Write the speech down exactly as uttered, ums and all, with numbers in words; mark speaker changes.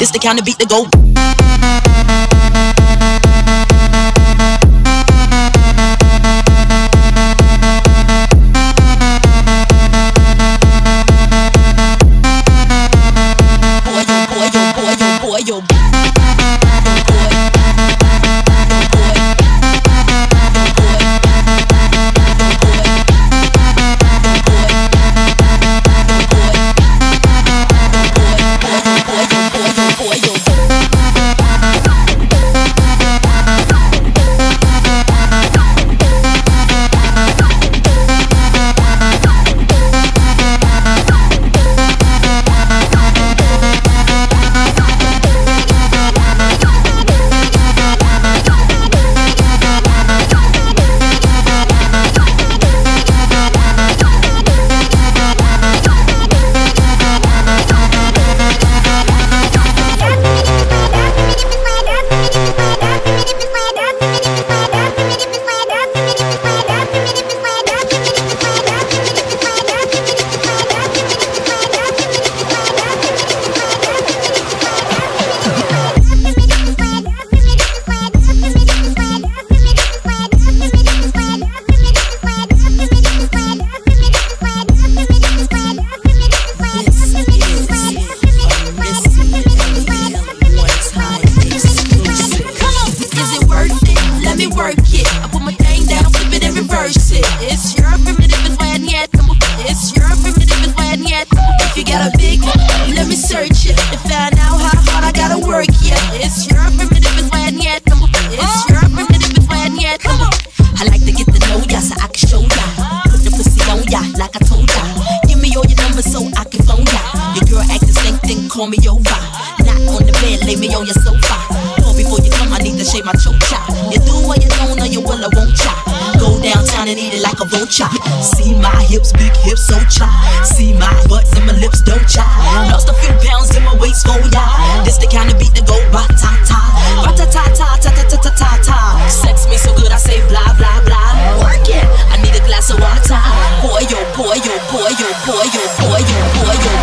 Speaker 1: This the kind of beat that go. Call me over, not on the bed, lay me on your sofa. Or before you come, I need to shave my chocha. You do or you don't, or you will, I won't cha. Go downtown and eat it like a vulture. See my hips, big hips, so cha. See my butts and my lips, don't cha. Lost a few pounds in my waist, for ya. This the kind of beat that go ra-ta-ta, ra-ta-ta-ta-ta-ta-ta-ta-ta. Sex me so good, I say blah, blah, blah. Work it, I need a glass of water. Boy, yo, boy, yo, boy, yo, boy, yo, boy, yo, boy, yo.